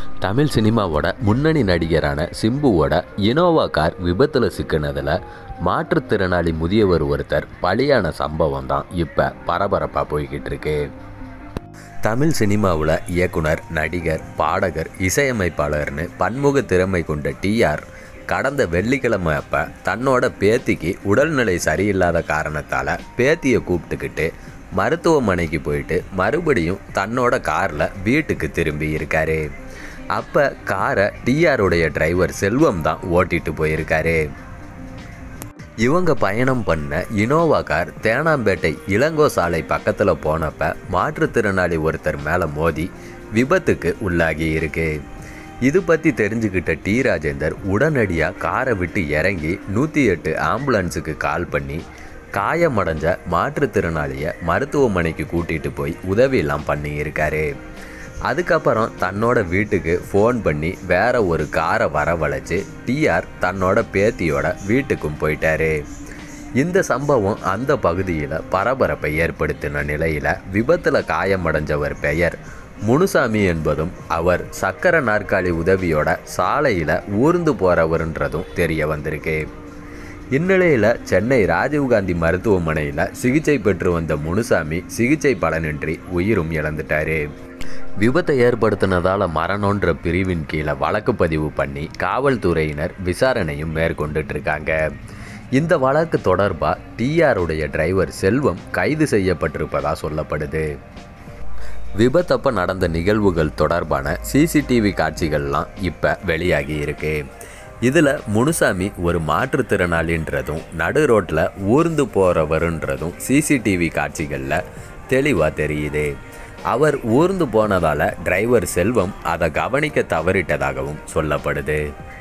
தமிழ் சினிமாவோட முன்னணி நடிகரான சிம்புவோட இனோவா கார் விபத்தில் சிக்கினதில் மாற்றுத்திறனாளி முதியவர் ஒருத்தர் பலியான சம்பவம் தான் இப்போ பரபரப்பாக போய்கிட்டு இருக்கு. தமிழ் சினிமாவில் இயக்குனர், நடிகர், பாடகர், இசையமைப்பாளர்னு பன்முக திறமை கொண்ட டிஆர் கடந்த வெள்ளிக்கிழமை அப்போ தன்னோட பேத்திக்கு உடல்நிலை சரியில்லாத காரணத்தால் பேத்தியை கூப்பிட்டுக்கிட்டு மருத்துவமனைக்கு போயிட்டு மறுபடியும் தன்னோட காரில் வீட்டுக்கு திரும்பி இருக்காரு. அப்போ காரை டிஆருடைய டிரைவர் செல்வம் தான் ஓட்டிட்டு போயிருக்காரு. இவங்க பயணம் பண்ண இனோவா கார் தேனாம்பேட்டை இளங்கோ சாலை பக்கத்தில் போனப்ப மாற்றுத்திறனாளி ஒருத்தர் மேலே மோதி விபத்துக்கு உள்ளாகி இருக்கு. இது பற்றி தெரிஞ்சுக்கிட்ட டி ராஜேந்தர் உடனடியாக காரை விட்டு இறங்கி 108 ஆம்புலன்ஸுக்கு கால் பண்ணி காயமடைஞ்ச மாற்றுத்திறனாளியை மருத்துவமனைக்கு கூட்டிகிட்டு போய் உதவியெல்லாம் பண்ணியிருக்காரு. அதுக்கப்புறம் தன்னோட வீட்டுக்கு ஃபோன் பண்ணி வேற ஒரு காரை வரவழைச்சு டிஆர் தன்னோட பேத்தியோட வீட்டுக்கும் போயிட்டாரு. இந்த சம்பவம் அந்த பகுதியில் பரபரப்பை ஏற்படுத்தின நிலையில் விபத்தில் காயமடைஞ்சவர் பெயர் முனுசாமி என்பதும் அவர் சக்கர நாற்காலி உதவியோட சாலையில் ஊர்ந்து போகிறவருன்றதும் தெரிய வந்திருக்கு. இந்நிலையில் சென்னை ராஜீவ்காந்தி மருத்துவமனையில் சிகிச்சை பெற்று வந்த முனுசாமி சிகிச்சை பலனின்றி உயிரும் இழந்துட்டார். விபத்தை ஏற்படுத்தினதால் மரணன்ற பிரிவின் கீழே வழக்கு பதிவு பண்ணி காவல்துறையினர் விசாரணையும் மேற்கொண்டுட்ருக்காங்க. இந்த வழக்கு தொடர்பாக டிஆருடைய டிரைவர் செல்வம் கைது செய்யப்பட்டிருப்பதாக சொல்லப்படுது. விபத்தப்போ நடந்த நிகழ்வுகள் தொடர்பான சிசிடிவி காட்சிகள்லாம் இப்போ வெளியாகி இருக்கு. இதில் முனுசாமி ஒரு மாற்றுத்திறனாளின்றதும் நடு ரோட்டில் ஊர்ந்து போகிறவருன்றதும் சிசிடிவி காட்சிகளில் தெளிவாக தெரியுது. அவர் ஊர்ந்து போனதால் டிரைவர் செல்வம் அதை கவனிக்க தவறிட்டதாகவும் சொல்லப்படுது.